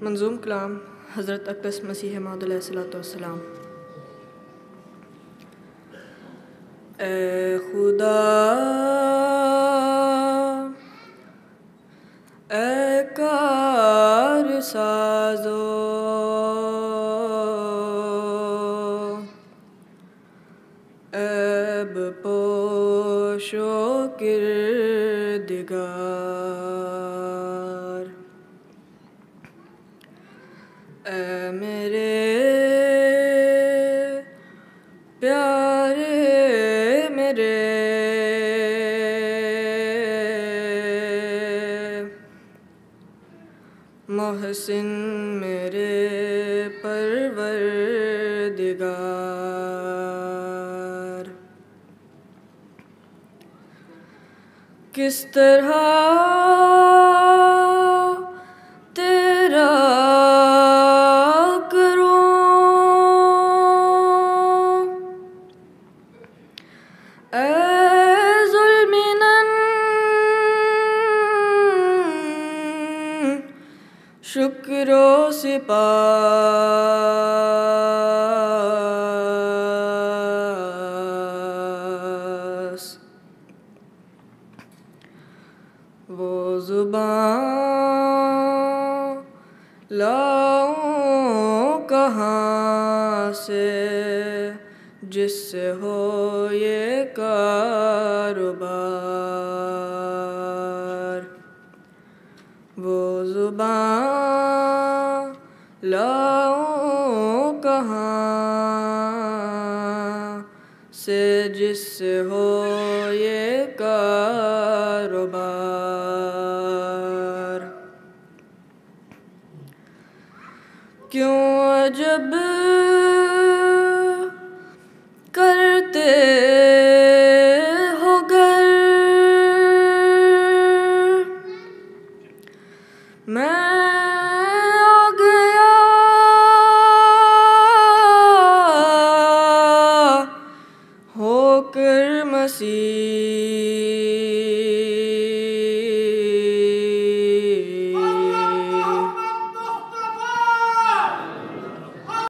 मंजूम कलाम हज़रत अक़दस मसीह मौऊद अलैहिस्सलाम। ए खुदा ए कार साज़ो ऐब पोशो किरदिगार, ऐ मेरे प्यारे मेरे मोहसिन मेरे परवरदिगार, किस तरह तेरा करूं ऐ ज़ुल्मिनन शुक्रो सिपास, वो ज़ुबान लाऊं कहाँ से जिससे हो ये कारोबार, वो ज़ुबान लाऊं कहाँ से जिससे हो ये कारोबार। क्यों अजब